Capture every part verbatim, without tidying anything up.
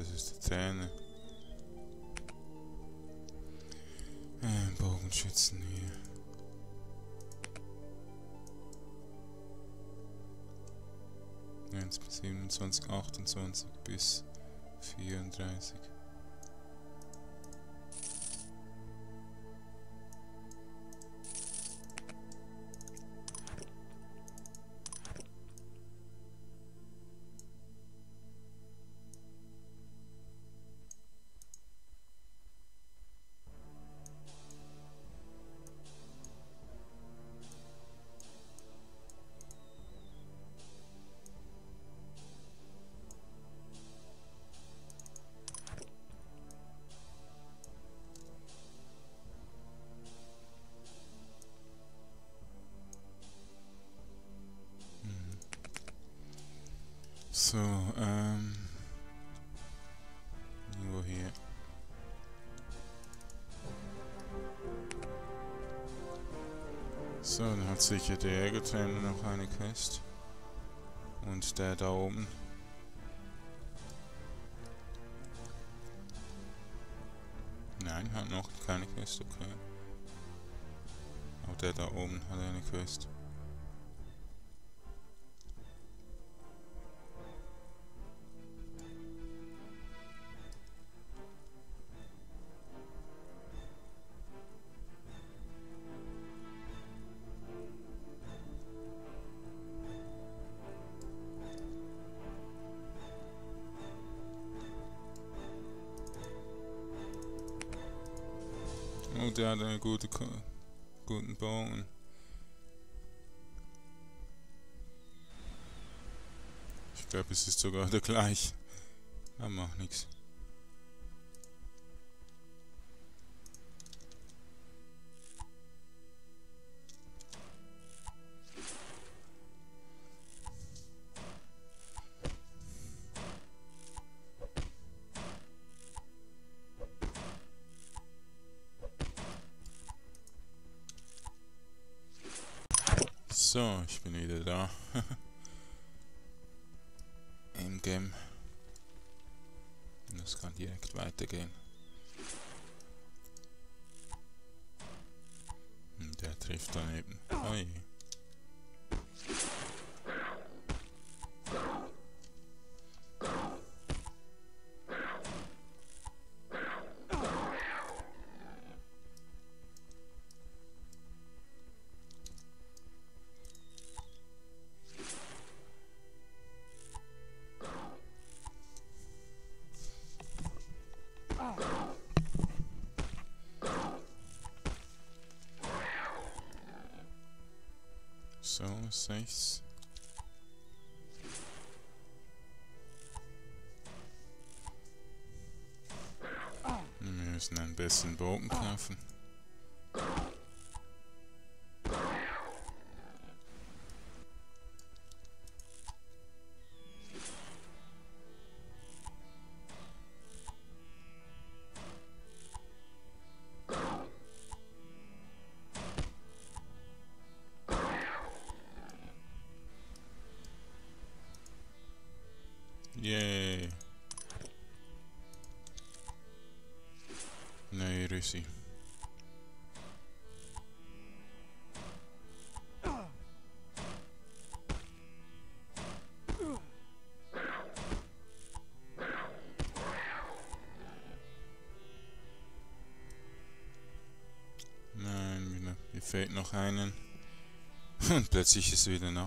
das ist der Trainer. Äh, Bogenschützen hier. eins bis siebenundzwanzig, achtundzwanzig bis vierunddreißig. So, ähm... Irgendwo hier. So, dann hat sicher der Jägertrainer noch eine Quest. Und der da oben. Nein, hat noch keine Quest, okay. Aber der da oben hat eine Quest. Oh, der hat einen gute, guten Bogen. Ich glaube, es ist sogar der gleiche. Aber macht nichts. So, ich bin wieder da. Im Game. Und das kann direkt weitergehen. Und der trifft daneben. Oi. So, sechs. Wir müssen einen besseren Bogen kaufen. Yay! Neue Rüssi. Nein, mir fehlt noch einen. Und plötzlich ist es wieder noch.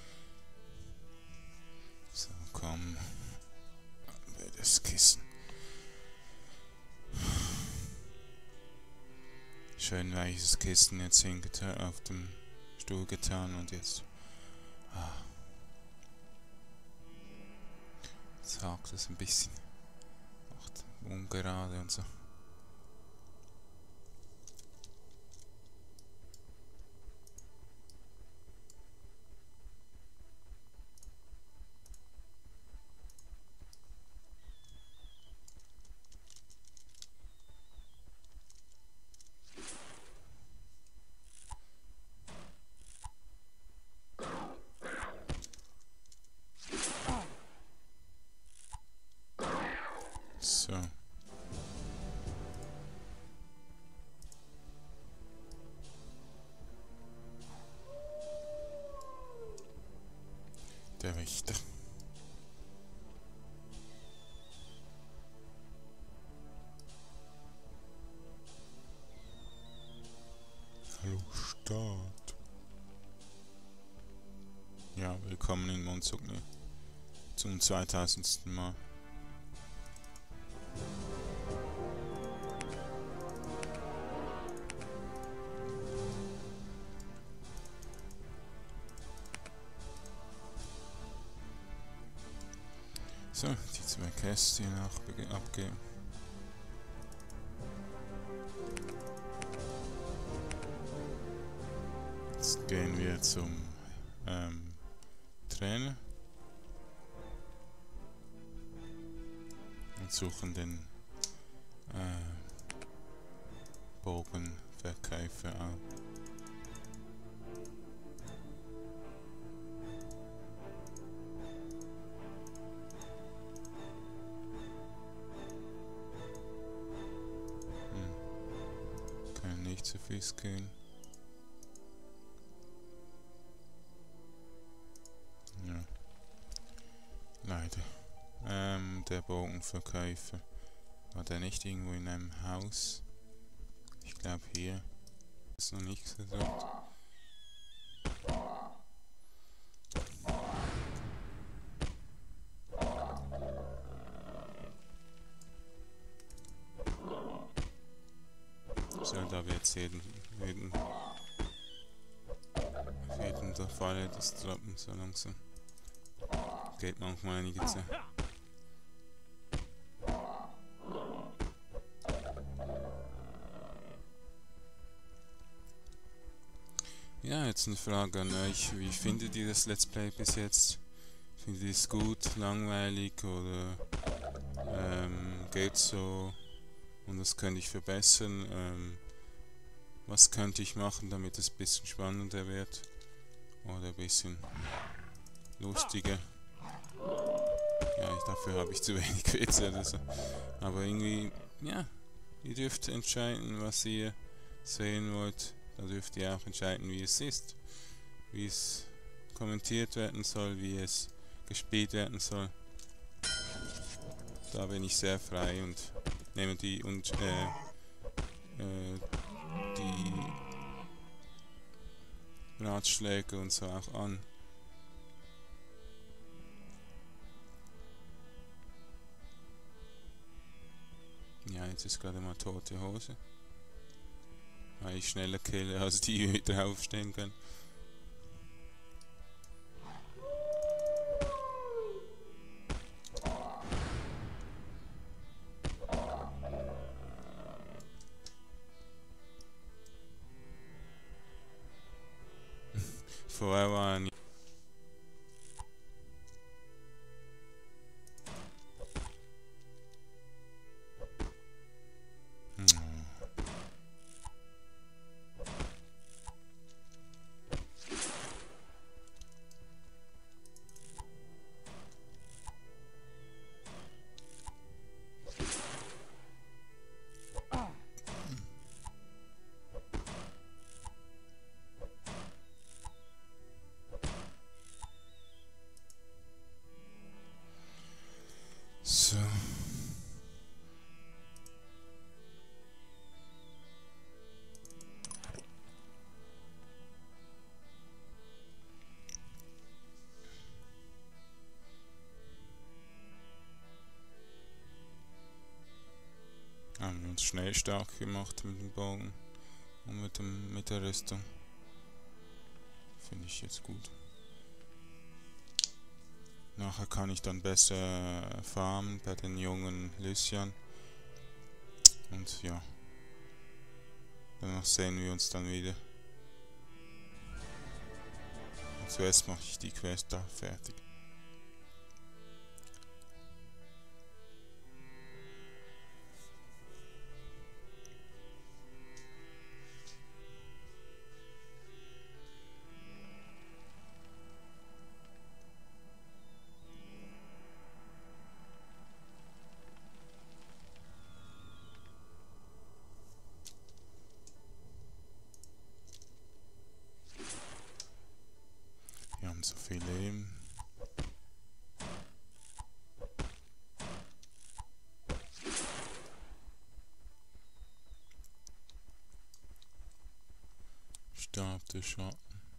So, komm. Das Kissen. Schön weiches Kissen jetzt hingetan, auf dem Stuhl getan und jetzt. Ah. Jetzt hakt es ein bisschen. Macht ungerade und so. So. Der Wächter. Hallo Stadt. Ja, willkommen in Montsogno. Zum zweitausendsten Mal. So, die zwei Kästchen auch abgeben. Jetzt gehen wir zum ähm, Trainer und suchen den äh, Bogenverkäufer auf. Nicht zu Fuß gehen. Ja. Leider. Ähm, der Bogenverkäufer. War der nicht irgendwo in einem Haus? Ich glaube hier. Ist noch nichts gesagt. So, da wird es jeden, jeden, auf jeden der Falle das droppen so langsam. Geht manchmal einige Zeit. Ja, jetzt eine Frage an euch. Wie findet ihr das Let's Play bis jetzt? Findet ihr es gut, langweilig oder ähm, geht so? Und das könnte ich verbessern. Ähm, was könnte ich machen, damit es ein bisschen spannender wird? Oder ein bisschen lustiger? Ja, ich, dafür habe ich zu wenig Witze oder so. Aber irgendwie, ja, ihr dürft entscheiden, was ihr sehen wollt. Da dürft ihr auch entscheiden, wie es ist. Wie es kommentiert werden soll, wie es gespielt werden soll. Da bin ich sehr frei und nehme die und äh, äh, die Ratschläge und so auch an. Ja, jetzt ist gerade mal tote Hose. Weil ich schneller kille, als die wieder aufstehen können. Vorher waren so. Haben wir uns schnell stark gemacht mit dem Bogen und mit, dem, mit der Rüstung. Finde ich jetzt gut. Nachher kann ich dann besser farmen bei den jungen Lycian. Und ja. Danach sehen wir uns dann wieder. Und zuerst mache ich die Quest da fertig. Da habt ihr schon.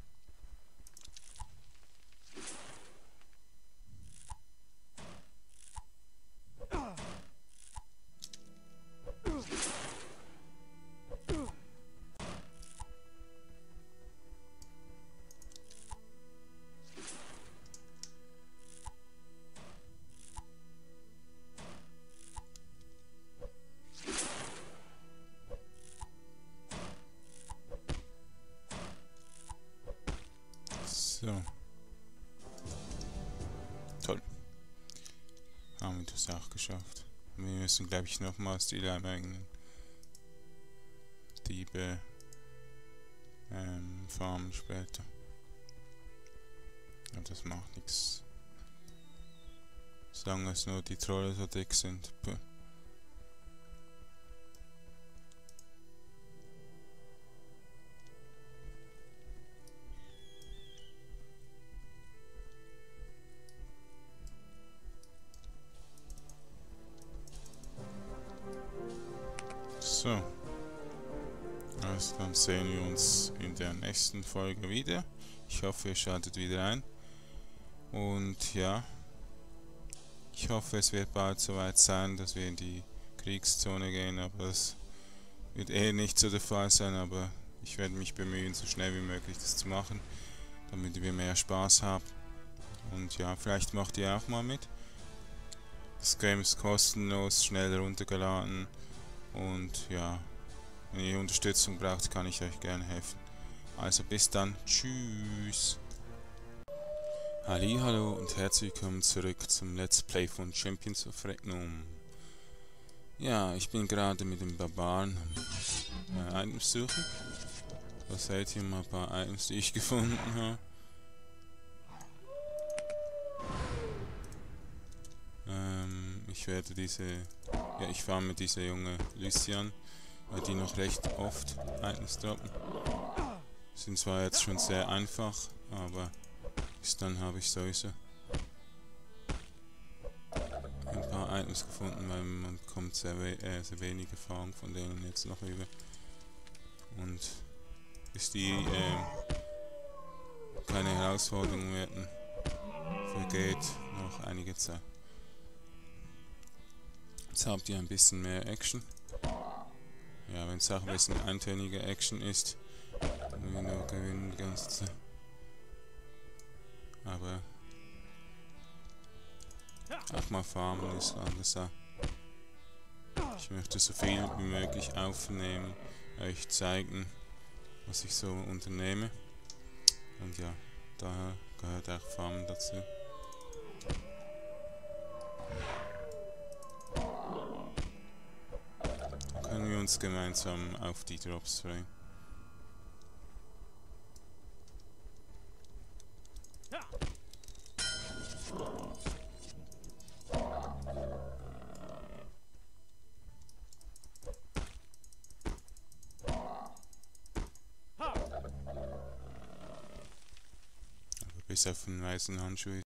So. Toll. Haben wir das auch geschafft. Wir müssen, glaube ich, nochmals die leibeigen Diebe ähm, farmen später. Aber das macht nichts. Solange es nur die Trolle so dick sind. Puh. So, also dann sehen wir uns in der nächsten Folge wieder. Ich hoffe, ihr schaltet wieder ein. Und ja, ich hoffe, es wird bald soweit sein, dass wir in die Kriegszone gehen, aber das wird eh nicht so der Fall sein, aber ich werde mich bemühen, so schnell wie möglich das zu machen, damit wir mehr Spaß haben. Und ja, vielleicht macht ihr auch mal mit. Das Game ist kostenlos, schnell runtergeladen. Und ja, wenn ihr Unterstützung braucht, kann ich euch gerne helfen. Also bis dann, tschüss. Hallihallo und herzlich willkommen zurück zum Let's Play von Champions of Regnum. Ja, ich bin gerade mit dem Barbaren äh, Items suchen. Da seht ihr mal ein paar Items, die ich gefunden habe. Ähm, ich werde diese, ja, ich farme diese junge Lycian, weil die noch recht oft Items droppen. Sind zwar jetzt schon sehr einfach, aber bis dann habe ich sowieso ein paar Items gefunden, weil man bekommt sehr, we äh, sehr wenig Erfahrung von denen jetzt noch über. Und bis die äh, keine Herausforderungen werden, vergeht noch einige Zeit. Jetzt habt ihr ein bisschen mehr Action. Ja, wenn es auch ein bisschen eintönige Action ist, dann wir nur gewinnen die ganze Zeit. Aber auch mal farmen ist anders. Ich möchte so viel wie möglich aufnehmen, euch zeigen, was ich so unternehme. Und ja, daher gehört auch Farmen dazu. Dann können wir uns gemeinsam auf die Drops freuen. Bis auf den weißen Handschuh